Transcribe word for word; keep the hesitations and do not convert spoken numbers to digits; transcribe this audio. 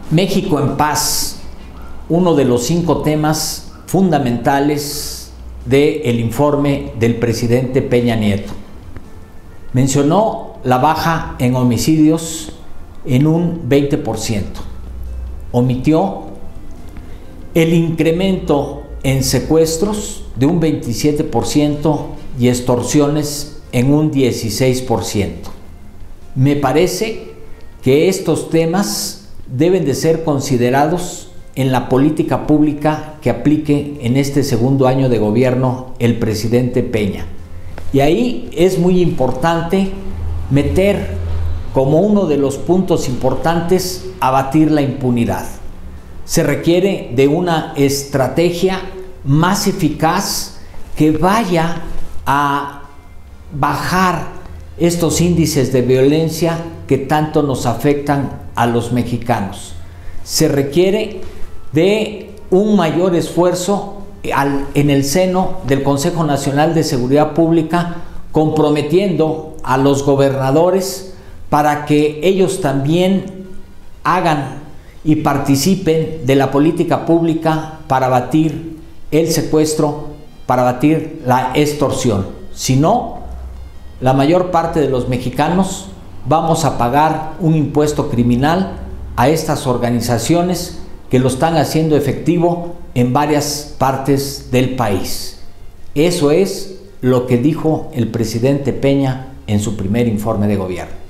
México en paz, uno de los cinco temas fundamentales del informe del presidente Peña Nieto. Mencionó la baja en homicidios en un veinte por ciento. Omitió el incremento en secuestros de un veintisiete por ciento y extorsiones en un dieciséis por ciento. Me parece que estos temas deben de ser considerados en la política pública que aplique en este segundo año de gobierno el presidente Peña. Y ahí es muy importante meter como uno de los puntos importantes abatir la impunidad. Se requiere de una estrategia más eficaz que vaya a bajar estos índices de violencia que tanto nos afectan a los mexicanos. Se requiere de un mayor esfuerzo al, en el seno del Consejo Nacional de Seguridad Pública, comprometiendo a los gobernadores para que ellos también hagan y participen de la política pública para abatir el secuestro, para abatir la extorsión. Si no, la mayor parte de los mexicanos vamos a pagar un impuesto criminal a estas organizaciones que lo están haciendo efectivo en varias partes del país. Eso es lo que dijo el presidente Peña en su primer informe de gobierno.